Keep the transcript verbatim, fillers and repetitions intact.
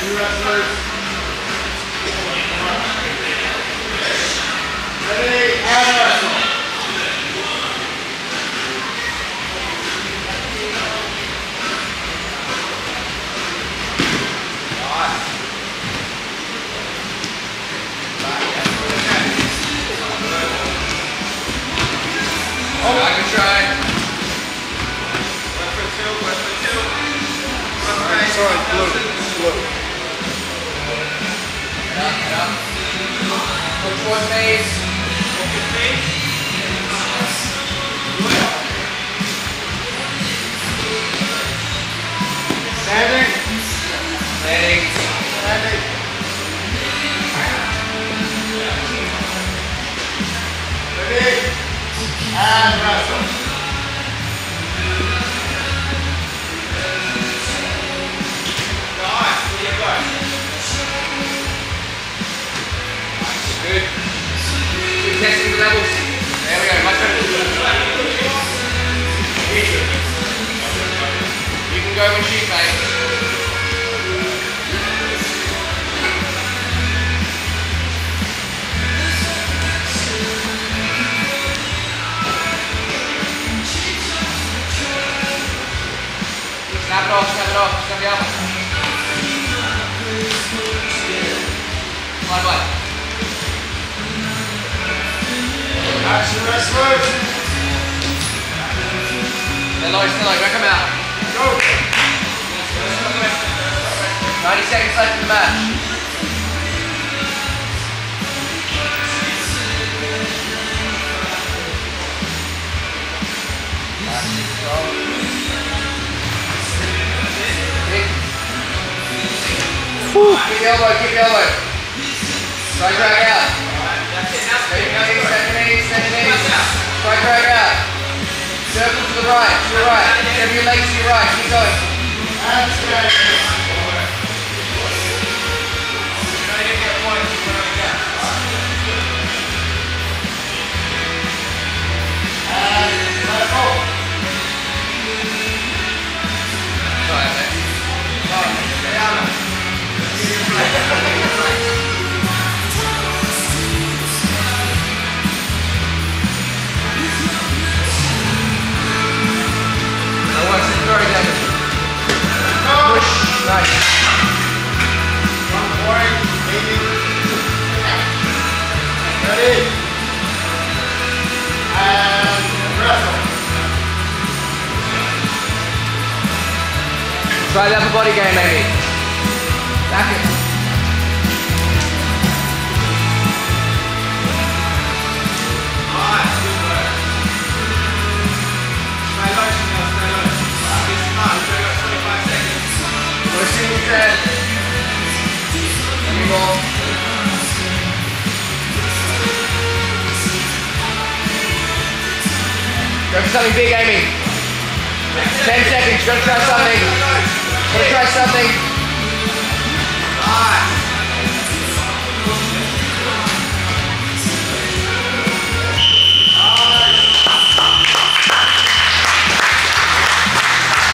Two wrestlers. Ready, and wrestle. Oh, I can try. One for two, one for two. Sorry, blue, blue. Get up, get up. Look towards face. Look at face. Standing. Landing. Standing. Ready, and wrestle. Nice, there you go. Good. Good testing the levels. There we go, much better. You can go and shoot, mate. Snap it off, snap it off, snap it off. Bye bye. Action wrestlers. They're low, still low, back them out. Go. ninety seconds left in the match. Keep the elbow, keep the elbow. Try drag out. Stay knees, stay knees, stay knees. Try drag out. Circle to the right, to the right. Have your legs to your right, keep going. And stand. And wrestle. Sorry, mate. That works in very damage. Push. Nice. One point, eighty. Ready, and wrestle. Try the upper body game, maybe. Back it. Nice, good work. Stay low, Chanel, stay low. Get smart, we've only got twenty-five seconds. Go single thread. Any more. Go for something big, Amy. Ten seconds, gotta try something. Gotta try something.